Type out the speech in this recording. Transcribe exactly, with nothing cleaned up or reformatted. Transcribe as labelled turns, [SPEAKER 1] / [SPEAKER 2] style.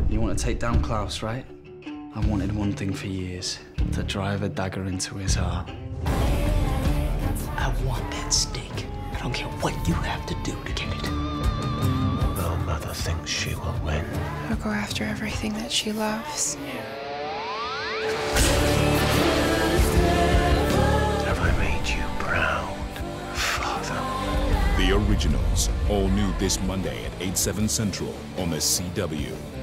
[SPEAKER 1] You want to take down Klaus, right? I wanted one thing for years, to drive a dagger into his heart.
[SPEAKER 2] I want that stake. I don't care what you have to do to get it.
[SPEAKER 3] Though Mother thinks she will win.
[SPEAKER 4] I'll go after everything that she loves.
[SPEAKER 3] Have I made you proud, Father?
[SPEAKER 5] The Originals, all new this Monday at eight, seven Central on the C W.